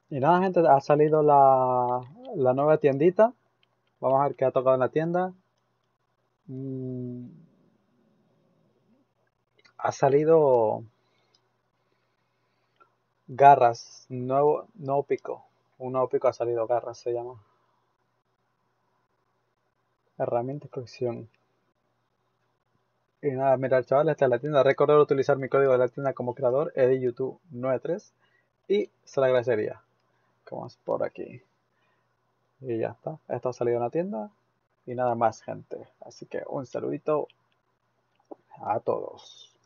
Y nada, gente, ha salido la nueva tiendita. Vamos a ver qué ha tocado en la tienda. Mm, ha salido garras, nuevo pico. Un nuevo pico ha salido, garras se llama. Herramienta de colección. Y nada, mira, chavales, esta es la tienda. Recordar utilizar mi código de la tienda como creador, EDYouTube93. Y se lo agradecería. Como es por aquí. Y ya está. Esto ha salido en la tienda. Y nada más, gente. Así que un saludito a todos.